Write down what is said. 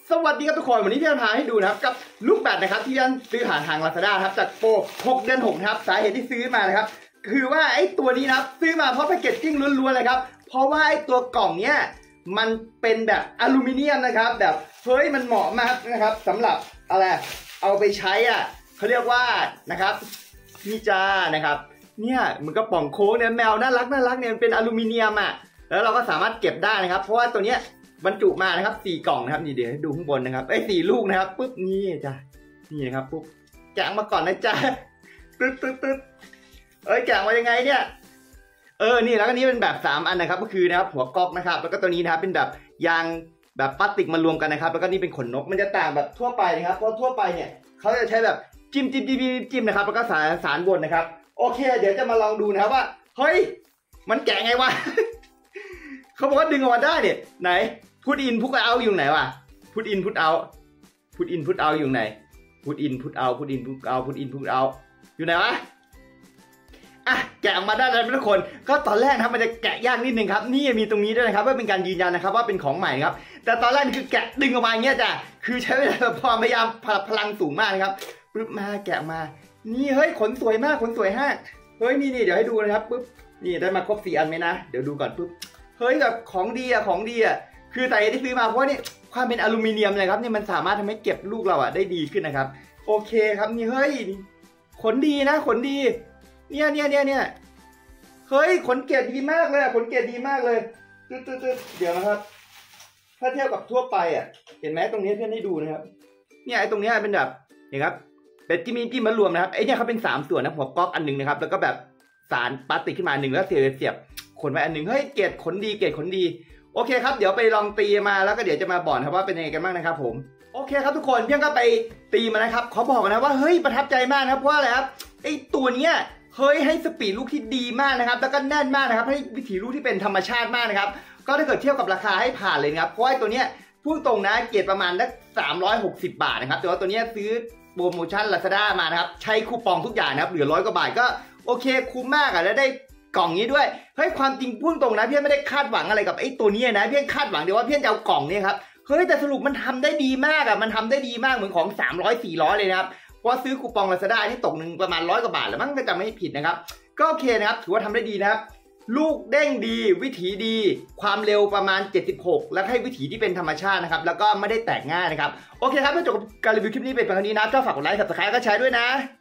สวัสดีครับทุกคนวันนี้พี่จะพาให้ดูนะครับกับลูกแบตนะครับที่พี่ซื้อหาทาง Lazada ครับจากโปร6 เดือน 6นะครับสาเหตุที่ซื้อมานะครับคือว่าไอ้ตัวนี้นะครับซื้อมาเพราะแพคเกจจิ้งล้วนๆเลยครับเพราะว่าไอ้ตัวกล่องเนี้ยมันเป็นแบบอลูมิเนียมนะครับแบบเฮ้ยมันเหมาะมากนะครับสำหรับอะไรเอาไปใช้อ่ะเขาเรียกว่านะครับนี่จ้านะครับเนี่ยมันก็ป่องโค้งเนี่ยแมวน่ารักเนี่ยมันเป็นอลูมิเนียมอ่ะแล้วเราก็สามารถเก็บได้นะครับเพราะว่าตัวเนี้ยบรรจุมานะครับ4 กล่องนะครับนี่เดี๋ยวให้ดูข้างบนนะครับ4 ลูกนะครับปุ๊บนี่จ้ะนี่นะครับปุ๊บแกะมาก่อนนะจ๊ะตึ๊ดแกะมายังไงเนี่ยนี่แล้วก็นี้เป็นแบบ3 อันนะครับก็คือนะครับหัวก๊อกนะครับแล้วก็ตัวนี้นะครับเป็นแบบยางแบบพลาสติกมารวมกันนะครับแล้วก็นี่เป็นขนนกมันจะต่างแบบทั่วไปนะครับเพราะทั่วไปเนี่ยเขาจะใช้แบบจิ้มนะครับแล้วก็สารบนนะครับโอเคเดี๋ยวจะมาลองดูนะครับว่าเฮ้ยมันแกะไงวะ เขาบอกว่าดึงออกมาได้เนี่ยไหนพุทอินพุทเอาอยู่ไหนวะพุทอินพุทเอาอยู่ไหนพุทอินพุทเอาอยู่ไหนวะแกะออกมาได้แล้วทุกคนก็ตอนแรกนะครับมันจะแกะยากนิดนึงครับนี่มีตรงนี้ด้วยนะครับเพื่อเป็นการยืนยันนะครับว่าเป็นของใหม่ครับแต่ตอนแรกคือแกะดึงออกมาอย่างเงี้ยจ้ะคือใช้เวลาพยายามพลังสูงมากนะครับปึ๊บมาแกะมานี่เฮ้ยขนสวยมากขนสวยมากเฮ้ยนี่เดี๋ยวให้ดูนะครับปึ๊บนี่ได้มาครบ4 อันไหมนะเดี๋ยวดูก่อนปึ๊บเฮ้ยแบบของดีคือแต่ที่ซื้อมาเพราะว่านี่ความเป็นอลูมิเนียมเลยครับนี่มันสามารถทำให้เก็บลูกเราได้ดีขึ้นนะครับโอเคครับนี่เฮ้ยขนดีนะขนดีเนี่ยเฮ้ยขนเกล็ดดีมากเลยขนเกล็ดดีมากเลยเดี๋ยวนะครับถ้าเทียบกับทั่วไปเห็นไหมตรงนี้เพื่อนให้ดูนะครับเนี่ยไอ้ตรงนี้เป็นแบบเห็นครับเป็นจิ้มมารวมนะครับไอ้เนี่ยเขาเป็น3 ส่วนนะหัวก๊อกอันนึงนะครับแล้วก็แบบสารพลาสติกขึ้นมา1แล้วเสียบขนไว้อันนึงเฮ้ยเกล็ดขนดีโอเคครับเดี๋ยวไปลองตีมาแล้วก็เดี๋ยวจะมาบอกครับว่าเป็นยังไงกันบ้างนะครับผมโอเคครับทุกคนเพียงก็ไปตีมานะครับขอบอกนะว่าเฮ้ยประทับใจมากนะครับเพราะอะไรครับไอ้ตัวเนี้ยเฮ้ยให้สปีดลูกที่ดีมากนะครับแล้วก็แน่นมากนะครับให้วิถีลูกที่เป็นธรรมชาติมากนะครับก็ถ้าเกิดเทียบกับราคาให้ผ่านเลยนะครับเพราะไอ้ตัวเนี้ยพูดตรงนะเกียรติประมาณสัก360 บาทนะครับแต่ว่าตัวเนี้ยซื้อโปรโมชั่น Lazada มานะครับใช้คูปองทุกอย่างนะครับเหลือ100 กว่าบาทก็โอเคคุ้มมากแล้วได้กล่องนี้ด้วยเฮ้ยความจริงพูดตรงนะเพี่อนไม่ได้คาดหวังอะไรกับไอ้ตัวนี้นะเพี่อนคาดหวังเดียวว่าเพี่อนจะเอากล่องนี้ครับเฮ้ยแต่สรุปมันทำได้ดีมากมันทำได้ดีมากเหมือนของ300-400เลยนะครับเพราะซื้อคูปอง Lazada นี่ตกหนึ่งประมาณ100 กว่าบาทแล้วมั้งถ้าจำไม่ผิดนะครับก็โอเคนะครับถือว่าทำได้ดีนะครับลูกเด้งดีวิถีดีความเร็วประมาณ76และให้วิถีที่เป็นธรรมชาตินะครับแล้วก็ไม่ได้แตกง่ายนะครับโอเคครับเมื่อจบการรีวิวคลิปนี้เป็นแบบนี้นะก็ฝากกดไลค์ Subscribe ก็แชร์ด้วยนะ